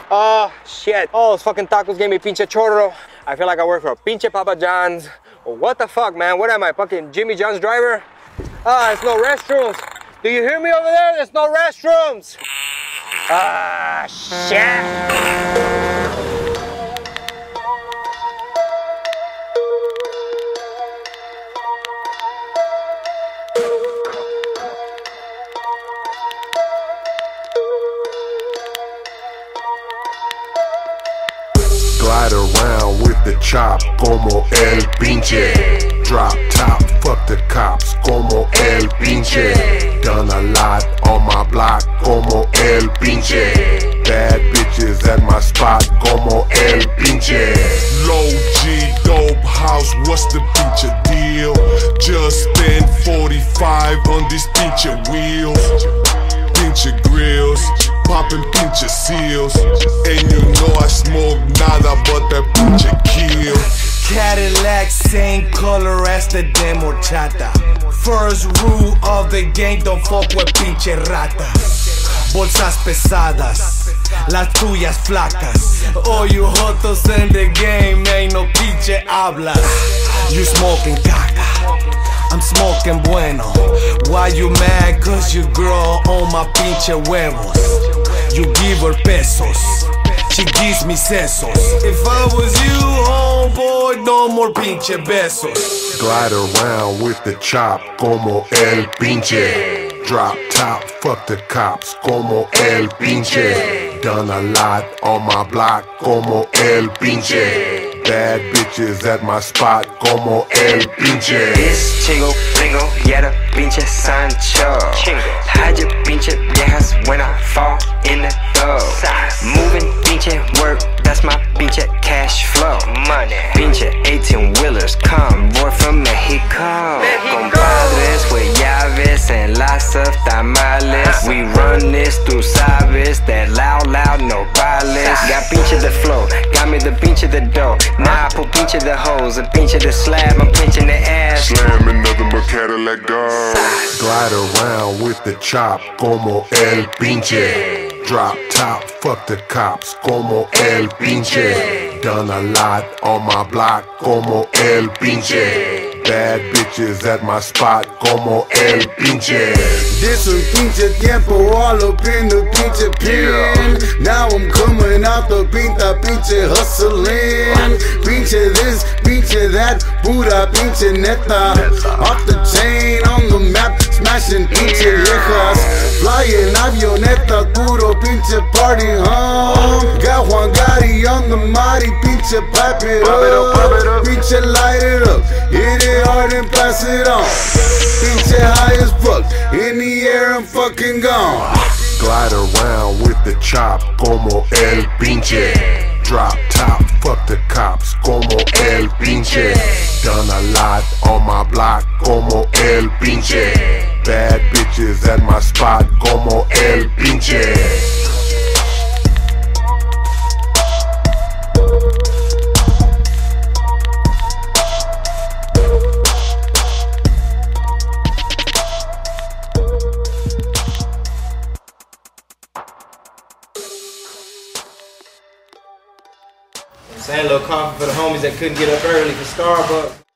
Oh, shit. Oh, those fucking tacos gave me pinche chorro. I feel like I work for a pinche Papa John's. Oh, what the fuck, man? What am I, fucking Jimmy John's driver? Ah, there's no restrooms. Do you hear me over there? There's no restrooms. Ah, shit. Glide around with the chop como el pinche. Drop top, fuck the cops como el pinche. Done a lot on my block como el pinche. Bad bitches at my spot como el pinche. Low G, dope house, what's the pinche deal? Just spent 45 on these pinche wheels. Pinche grills, poppin' pinche seals. And you know I smoke nada but that pinche kill. Cadillac, same color as the demo chata. First rule of the game, don't fuck with pinche rata. Bolsas pesadas, las tuyas flacas. All you jotos in the game ain't no pinche hablas. You smoking caca, I'm smoking bueno. Why you mad? Cause you girl on my pinche huevos. You give her pesos, she gives me sesos. If I was you, homeboy, no more pinche besos. Glide around with the chop como el pinche. Drop top, fuck the cops como el pinche. Done a lot on my block como el pinche. Bad bitches at my spot como el pinche. This chingo, gringo, yeah, the pinche Sancho. Hide your pinche viejas when I fall in the door. Moving pinche work, that's my pinche cash flow. Money, pinche 18-wheelers, convoy from Mexico. Compadres with llaves and lots of tamales. We run this, tú sabes, that loud, no bailes. Got pinche the flow, got me the pinche the dough. Now I put pinche the hoes and pinche the slab, I'm pinching the ass. Slamming nothing but Cadillac dogs. Glide around with the chop como el pinche. Drop top, fuck the cops como el pinche. Done a lot on my block como el pinche. Bad bitches at my spot como el pinche. This un pinche tiempo all up in the pinche pen. Now I'm coming out the pinta pinche hustling. Pinche this, pinche that, pura pinche neta. Off the chain on the map, smashing pinche viejas. Flying avioneta, puro pinche party, Got Juan Gotti on the mighty, pinche pipe it up. Pinche light it up, hit it hard and pass it on. Pinche high as fuck, in the air I'm fucking gone. Glide around with the chop como el pinche. Drop top, fuck the cops como el pinche. Done a lot on my block como el pinche. Bad bitches at my spot como el pinche. Saying a little coffee for the homies that couldn't get up early for Starbucks.